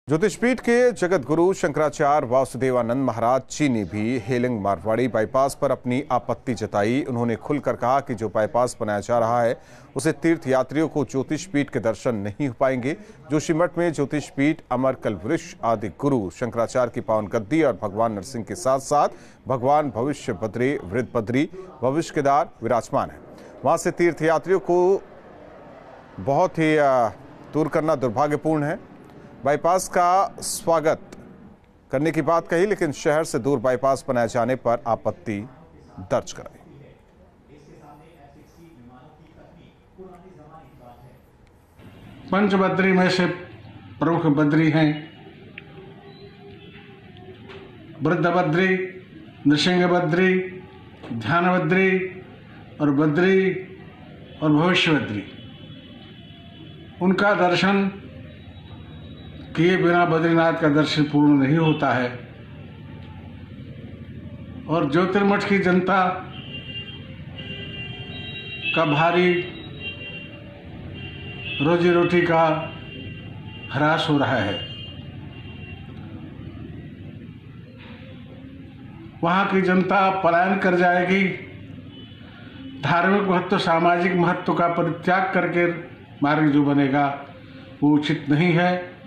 ज्योतिषपीठ के जगत गुरु शंकराचार्य वासुदेवानंद महाराज जी ने भी हेलिंग मारवाड़ी बाईपास पर अपनी आपत्ति जताई। उन्होंने खुलकर कहा कि जो बाईपास बनाया जा रहा है उसे तीर्थ यात्रियों को ज्योतिषपीठ के दर्शन नहीं हो पाएंगे। जोशीमठ में ज्योतिषपीठ अमर कल्पवृक्ष आदि गुरु शंकराचार्य की पावन गद्दी और भगवान नरसिंह के साथ साथ भगवान भविष्य बद्री, वृद्ध बद्री, भविष्य केदार विराजमान है। वहां से तीर्थ यात्रियों को बहुत ही दूर करना दुर्भाग्यपूर्ण है। बाईपास का स्वागत करने की बात कही, लेकिन शहर से दूर बाईपास बनाए जाने पर आपत्ति दर्ज कराई। पंच बद्री में से प्रमुख बद्री हैं वृद्ध बद्री, नृसिंह बद्री, ध्यान बद्री और भविष्य बद्री। उनका दर्शन किए बिना बद्रीनाथ का दर्शन पूर्ण नहीं होता है और ज्योतिर्मठ की जनता का भारी रोजी रोटी का ह्रास हो रहा है। वहां की जनता पलायन कर जाएगी। धार्मिक महत्व, सामाजिक महत्व का परित्याग करके मार्ग जो बनेगा वो उचित नहीं है।